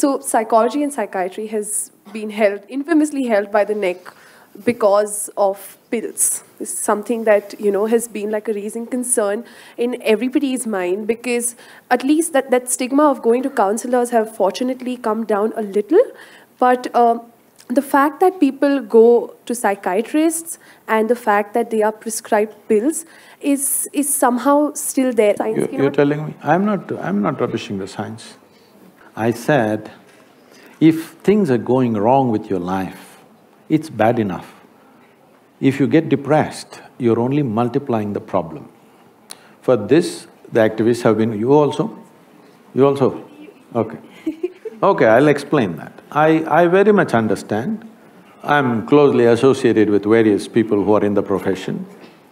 So psychology and psychiatry has been infamously held by the neck because of pills. This is something that, has been like a raising concern in everybody's mind, because at least that stigma of going to counselors have fortunately come down a little. But the fact that people go to psychiatrists and the fact that they are prescribed pills is somehow still there. You're telling me? I'm not rubbishing the science. I said, if things are going wrong with your life, it's bad enough. If you get depressed, you're only multiplying the problem. For this, the activists have been… You also? You also? Okay. Okay, I'll explain that. I very much understand. I'm closely associated with various people who are in the profession,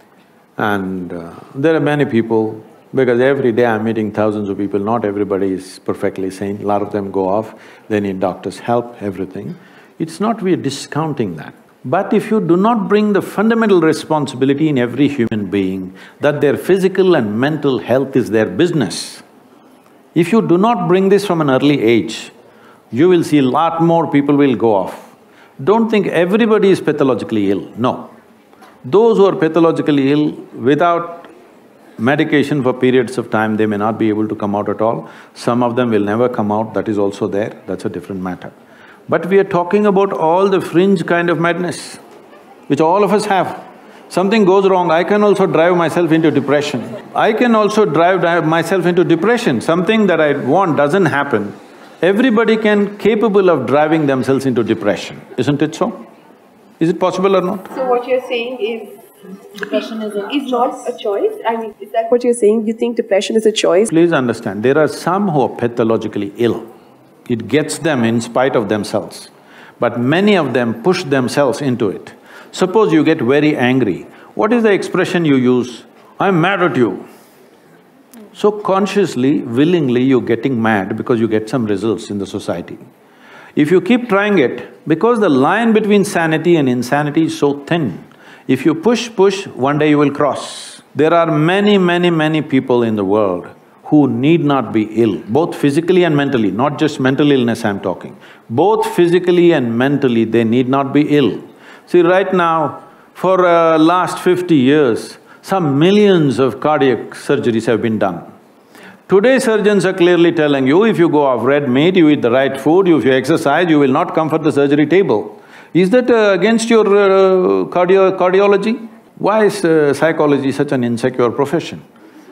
and there are many people, because every day I'm meeting thousands of people, not everybody is perfectly sane, a lot of them go off, they need doctors' help, everything. It's not we're discounting that. But if you do not bring the fundamental responsibility in every human being that their physical and mental health is their business, if you do not bring this from an early age, you will see a lot more people will go off. Don't think everybody is pathologically ill, no. Those who are pathologically ill, without medication for periods of time, they may not be able to come out at all. Some of them will never come out, that is also there, that's a different matter. But we are talking about all the fringe kind of madness, which all of us have. Something goes wrong, I can also drive myself into depression. I can also drive myself into depression. Something that I want doesn't happen. Everybody capable of driving themselves into depression, isn't it so? Is it possible or not? So what you're saying is depression is not a choice? I mean, is that what you're saying? You think depression is a choice? Please understand, there are some who are pathologically ill. It gets them in spite of themselves. But many of them push themselves into it. Suppose you get very angry, what is the expression you use? I'm mad at you. So consciously, willingly you're getting mad because you get some results in the society. If you keep trying it, because the line between sanity and insanity is so thin, if you push, one day you will cross. There are many people in the world who need not be ill, both physically and mentally, not just mental illness I'm talking. Both physically and mentally, they need not be ill. See, right now, for last 50 years, some millions of cardiac surgeries have been done. Today surgeons are clearly telling you, if you go off red meat, you eat the right food, if you exercise, you will not come for the surgery table. Is that against your cardiology? Why is psychology such an insecure profession?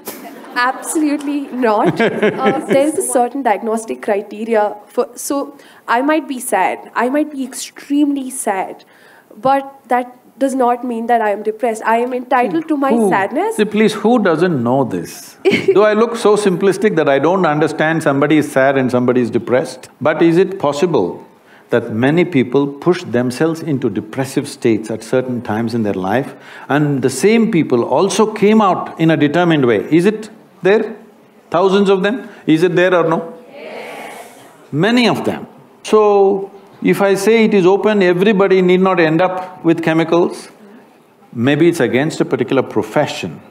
Absolutely not. There's a certain diagnostic criteria for… So, I might be sad, I might be extremely sad, but that does not mean that I am depressed. I am entitled to my sadness. See, please, who doesn't know this? Do I look so simplistic that I don't understand somebody is sad and somebody is depressed? But is it possible that many people push themselves into depressive states at certain times in their life, and the same people also came out in a determined way? Is it there? Thousands of them? Is it there or no? Yes. Many of them. So, if I say it is open, everybody need not end up with chemicals, maybe it's against a particular profession,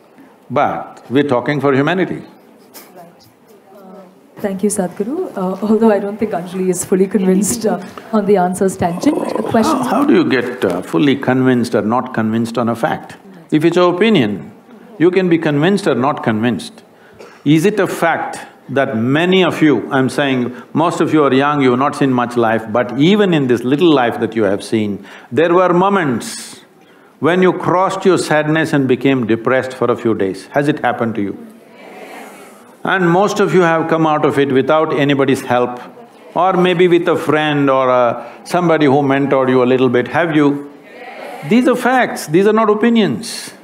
but we're talking for humanity. Right. Thank you, Sadhguru. Although I don't think Anjali is fully convinced on the answers tangent. How do you get fully convinced or not convinced on a fact? If it's your opinion, you can be convinced or not convinced. Is it a fact that many of you, I'm saying most of you are young, you have not seen much life, but even in this little life that you have seen, there were moments when you crossed your sadness and became depressed for a few days. Has it happened to you? And most of you have come out of it without anybody's help, or maybe with a friend or somebody who mentored you a little bit, have you? These are facts, these are not opinions.